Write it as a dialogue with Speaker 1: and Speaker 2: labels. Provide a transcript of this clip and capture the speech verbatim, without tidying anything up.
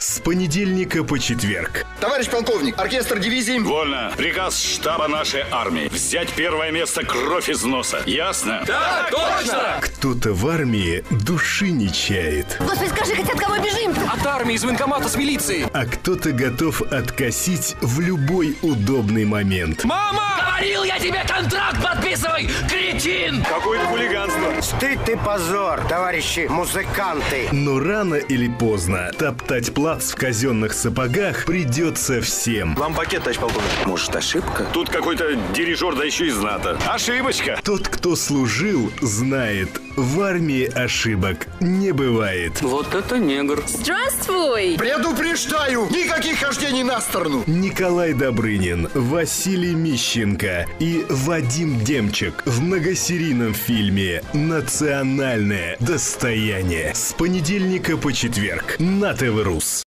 Speaker 1: С понедельника по четверг.
Speaker 2: Товарищ полковник, оркестр дивизии.
Speaker 3: Вольно. Приказ штаба нашей армии. Взять первое место, кровь из носа. Ясно?
Speaker 4: Да, точно!
Speaker 1: Кто-то в армии души не чает.
Speaker 5: Господи, скажи, хоть от кого бежим-то?
Speaker 4: От армии, из военкомата, с милиции.
Speaker 1: А кто-то готов откосить в любой удобный момент.
Speaker 4: Мама! Говорил я тебе, контракт подписывай, кретин!
Speaker 3: Какое-то хулиганство.
Speaker 2: Стыд и позор, товарищи музыканты.
Speaker 1: Но рано или поздно топтать плац в казенных сапогах придется всем.
Speaker 3: Вам пакет, товарищ полковник.
Speaker 2: Может, ошибка?
Speaker 3: Тут какой-то дирижер, да еще из НАТО. Ошибочка.
Speaker 1: Тот, кто служил, знает, в армии ошибок не бывает.
Speaker 4: Вот это негр.
Speaker 5: Здравствуй!
Speaker 2: Предупреждаю, никаких хождений на сторону.
Speaker 1: Николай Добрынин, Василий Мищенко и Вадим Демчик в многосерийном фильме «Национальное достояние». С понедельника по четверг на ТВ Рус.